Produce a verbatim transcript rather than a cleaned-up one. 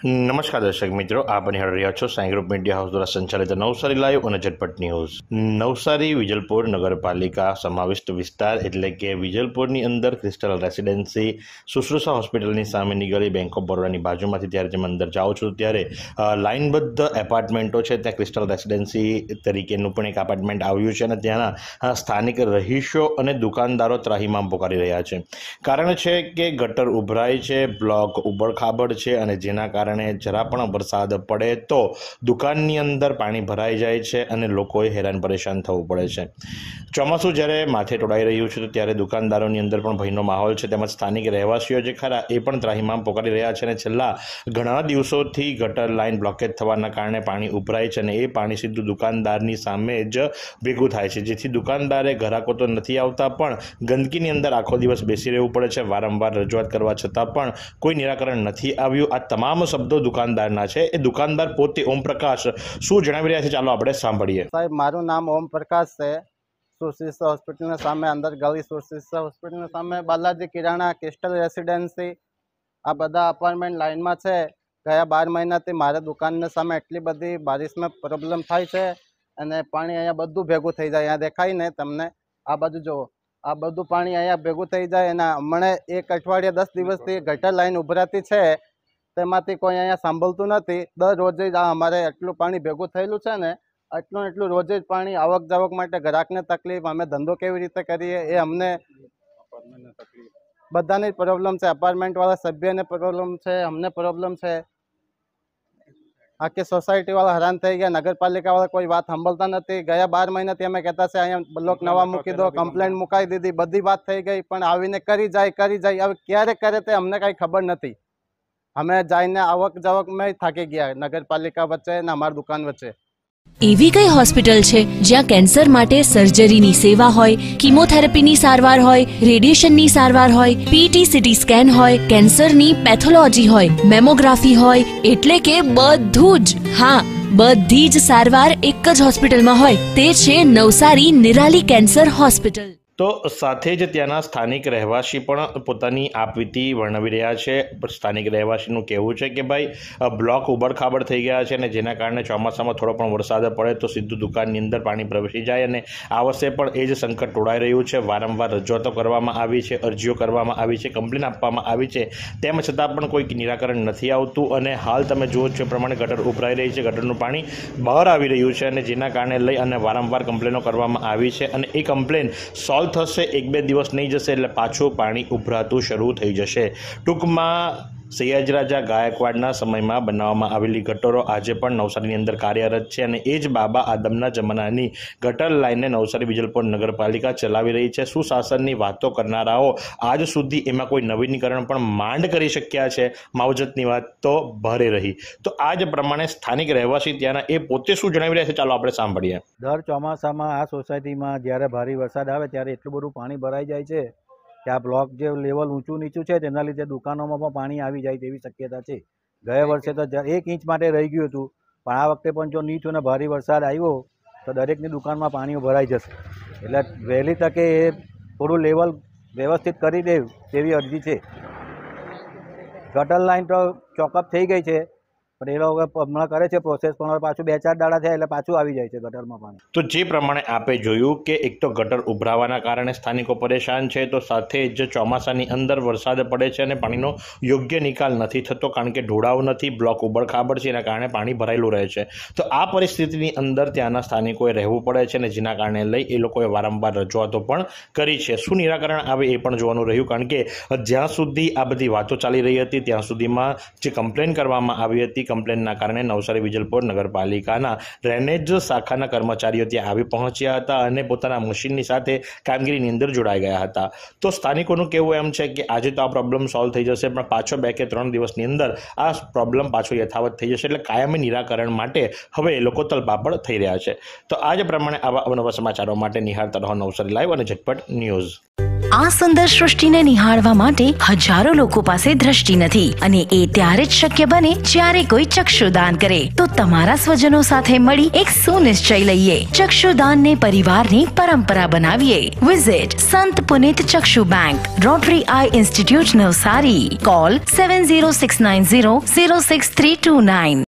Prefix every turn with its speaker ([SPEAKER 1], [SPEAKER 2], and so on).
[SPEAKER 1] નમસ્કાર દર્શક મિત્રો, આપ નિહાળી રહ્યા છો સાઈ ગ્રુપ મીડિયા હાઉસ દ્વારા સંચાલિત નવસારી લાઈવ અને ઝટપટ ન્યૂઝ। નવસારી વિજલપુર નગરપાલિકા સમાવિષ્ટ વિસ્તાર એટલે કે વિજલપુરની અંદર ક્રિસ્ટલ રેસિડેન્સી શુશ્રુષા હોસ્પિટલની સામેની ગળી બેંક ઓફ બરોડાની બાજુમાંથી ત્યારે તમે અંદર જાઓ છો ત્યારે લાઇનબદ્ધ એપાર્ટમેન્ટો છે। ત્યાં ક્રિસ્ટલ રેસિડેન્સી તરીકેનું પણ એક એપાર્ટમેન્ટ આવ્યું છે અને ત્યાંના સ્થાનિક રહીશો અને દુકાનદારો ત્રાહિમામ પોકારી રહ્યા છે। કારણ છે કે ગટર ઉભરાય છે, બ્લોક ઉબડખાબડ છે અને જેના કારણે જરા પણ વરસાદ પડે તો દુકાનની અંદર પાણી ભરાઈ જાય છે અને લોકોએ હેરાન પરેશાન થવું પડે છે। ચોમાસું જ્યારે માથે ટોળાઈ રહ્યું છે તો ત્યારે દુકાનદારોની અંદર પણ ભયનો માહોલ છે, તેમજ સ્થાનિક રહેવાસીઓ જે ખરા એ પણ ત્રાહિમામ પોકારી રહ્યા છે અને છેલ્લા ઘણા દિવસોથી ગટર લાઇન બ્લોકેજ થવાના કારણે પાણી ઉભરાય છે અને એ પાણી સીધું દુકાનદારની સામે જ ભેગું થાય છે, જેથી દુકાનદારે ગ્રાહકો તો નથી આવતા પણ ગંદકીની અંદર આખો દિવસ બેસી રહેવું પડે છે। વારંવાર રજૂઆત કરવા છતાં પણ કોઈ નિરાકરણ નથી આવ્યું। આ તમામ શબ્દો દુકાનદારના છે। એ દુકાનદાર પોતે ઓમપ્રકાશ શું જણાવી રહ્યા છે, ચાલો આપણે સાંભળીએ।
[SPEAKER 2] સાહેબ, મારું નામ ઓમપ્રકાશ છે। સુશ્રુષા હોસ્પિટલની સામે અંદર ગળી સુશ્રુષા હોસ્પિટલની સામે બાલાજી કિરાણા, ક્રિસ્ટલ રેસિડેન્સી આ બધા અપાર્ટમેન્ટ લાઇનમાં છે। ગયા બાર મહિનાથી મારા દુકાનની સામે એટલી બધી બારિશમાં પ્રોબ્લેમ થાય છે અને પાણી અહીંયા બધું ભેગું થઈ જાય। અહીંયા દેખાય ને તમને, આ બાજુ જુઓ, આ બધું પાણી અહીંયા ભેગું થઈ જાય અને હમણાં એક અઠવાડિયા દસ દિવસથી ગટર લાઈન ઉભરાતી છે, તેમાંથી કોઈ અહીંયા સાંભળતું નથી। દર રોજે જ આ અમારે એટલું પાણી ભેગું થયેલું છે ને, એટલું એટલું રોજે જ પાણી આવક જાવક માટે ગ્રાહકને તકલીફ, અમે ધંધો કેવી રીતે કરીએ એ અમને બધાની પ્રોબ્લેમ છે। અપાર્ટમેન્ટવાળા સભ્યને પ્રોબ્લેમ છે, અમને પ્રોબ્લેમ છે, આખી સોસાયટીવાળા હેરાન થઈ ગયા। નગરપાલિકાવાળા કોઈ વાત સાંભળતા નથી। ગયા બાર મહિનાથી અમે કહેતા છે અહીંયા બ્લોક નવા મૂકી દો, કમ્પ્લેન્ટ મુકાઈ દીધી, બધી વાત થઈ ગઈ, પણ આવીને કરી જાય કરી જાય હવે ક્યારે કરે તે અમને કાંઈ ખબર નથી। અમે જઈને આવક જાવકમાં થાકી ગયા, નગરપાલિકા વચ્ચે ને અમારી દુકાન વચ્ચે।
[SPEAKER 3] એવી કઈ હોસ્પિટલ છે જ્યાં કેન્સર માટે સર્જરીની સેવા હોય, કીમોથેરાપીની સારવાર હોય, રેડિયેશનની સારવાર હોય, પીટી સીટી સ્કેન હોય, કેન્સરની પેથોલોજી હોય, મેમોગ્રાફી હોય, એટલે કે બધું જ, હા બધી જ સારવાર એક જ હોસ્પિટલમાં હોય, તે છે નવસારી નિરાલી કેન્સર હોસ્પિટલ।
[SPEAKER 1] તો સાથે જ ત્યાંના સ્થાનિક રહેવાસી પણ પોતાની આપવીતી વર્ણવી રહ્યા છે। સ્થાનિક રહેવાસીનું કહેવું છે કે ભાઈ બ્લોક ઉબડખાબડ થઈ ગયા છે અને જેના કારણે ચોમાસામાં થોડો પણ વરસાદ પડે તો સીધું દુકાનની અંદર પાણી પ્રવેશી જાય અને આ વર્ષે પણ એ જ સંકટ ટોળાઈ રહ્યું છે। વારંવાર રજૂઆતો કરવામાં આવી છે, અરજીઓ કરવામાં આવી છે, કમ્પ્લેન આપવામાં આવી છે, તેમ છતાં પણ કોઈ નિરાકરણ નથી આવતું અને હાલ તમે જુઓ છો એ પ્રમાણે ગટર ઉભરાઈ રહી છે, ગટરનું પાણી બહાર આવી રહ્યું છે અને જેના કારણે લઈ અને વારંવાર કમ્પ્લેનો કરવામાં આવી છે અને એ કમ્પ્લેન સોલ્વ થશે, એક બે દિવસ નહીં જશે એટલે પાછું પાણી ઉભરાતું શરૂ થઈ જશે। ટૂંકમાં સયાજરાજા ગાયકવાડના સમયમાં બનાવવામાં આવેલી ગટરો આજે પણ નવસારીની અંદર કાર્યરત છે અને એ જ બાબા આદમના જમાનાની ગટર લાઇનને નવસારી વિજલપુર નગરપાલિકા ચલાવી રહી છે। સુશાસનની વાતો કરનારાઓ આજ સુધી એમાં કોઈ નવીનીકરણ પણ માંડ કરી શક્યા છે, માવજતની વાત તો ભારે રહી। તો આ જ પ્રમાણે સ્થાનિક રહેવાસી ત્યાંના એ પોતે શું જણાવી રહ્યા છે, ચાલો આપણે સાંભળીએ।
[SPEAKER 4] દર ચોમાસામાં આ સોસાયટીમાં જ્યારે ભારે વરસાદ આવે ત્યારે એટલું બધું પાણી ભરાઈ જાય છે કે આ બ્લોક જે લેવલ ઊંચું નીચું છે તેના લીધે દુકાનોમાં પણ પાણી આવી જાય તેવી શક્યતા છે। ગયા વર્ષે તો એક ઇંચ માટે રહી ગયું હતું, પણ આ વખતે પણ જો નીચું અને ભારે વરસાદ આવ્યો તો દરેકની દુકાનમાં પાણી ભરાઈ જશે, એટલે વહેલી તકે એ થોડું લેવલ વ્યવસ્થિત કરી દે તેવી અરજી છે। ગટર લાઈન તો ચોકઅપ થઈ ગઈ છે, પણ એ લોકો હમણાં કરે છે પ્રોસેસ, પણ હવે પાછું બે ચાર દાડા થયા એટલે પાછું આવી જાય છે ગટરમાં પાણી।
[SPEAKER 1] તો જે પ્રમાણે આપે જોયું કે એક તો ગટર ઉભરાવાના કારણે સ્થાનિકો પરેશાન છે, તો સાથે જ ચોમાસાની અંદર વરસાદ પડે છે અને પાણીનો યોગ્ય નિકાલ નથી થતો કારણ કે ઢોળાવ નથી, બ્લોક ઉબડખાબડ છે, એના કારણે પાણી ભરાયેલું રહે છે। તો આ પરિસ્થિતિની અંદર ત્યાંના સ્થાનિકોએ રહેવું પડે છે અને જેના કારણે લઈ એ લોકોએ વારંવાર રજૂઆતો પણ કરી છે। શું નિરાકરણ આવે એ પણ જોવાનું રહ્યું કારણ કે જ્યાં સુધી આ બધી વાતો ચાલી રહી હતી ત્યાં સુધીમાં જે કમ્પ્લેન કરવામાં આવી હતી, કમ્પ્લેનના કારણે નવસારી વિજલપુર નગરપાલિકાના ડ્રેનેજ શાખાના કર્મચારીઓ ત્યાં આવી પહોંચ્યા હતા અને પોતાના મશીનની સાથે કામગીરીની અંદર જોડાઈ ગયા હતા। તો સ્થાનિકોનું કહેવું એમ છે કે આજે તો આ પ્રોબ્લેમ સોલ્વ થઈ જશે, પણ પાછો બે કે ત્રણ દિવસની અંદર આ પ્રોબ્લેમ પાછો યથાવત થઈ જશે, એટલે કાયમી નિરાકરણ માટે હવે એ લોકો તલપાપડ થઈ રહ્યા છે। તો આ જ પ્રમાણે આવા અવનવા સમાચારો માટે નિહાળતા રહો નવસારી લાઈવ અને ઝટપટ ન્યૂઝ।
[SPEAKER 3] આ સુંદર સૃષ્ટિને નિહાળવા માટે હજારો લોકો પાસે દ્રષ્ટિ નથી અને એ ત્યારે જ શક્ય બને જ્યારે કોઈ
[SPEAKER 5] કોઈ ચક્ષુદાન કરે તો તમારા સ્વજનો સાથે મળી એક સુનિશ્ચય લઈએ. ચક્ષુદાનને પરિવારની પરંપરા બનાવીએ. Visit Sant Punit Chakshu bank, Rotary eye institute Navsari. Call seven zero six nine zero zero six three two nine.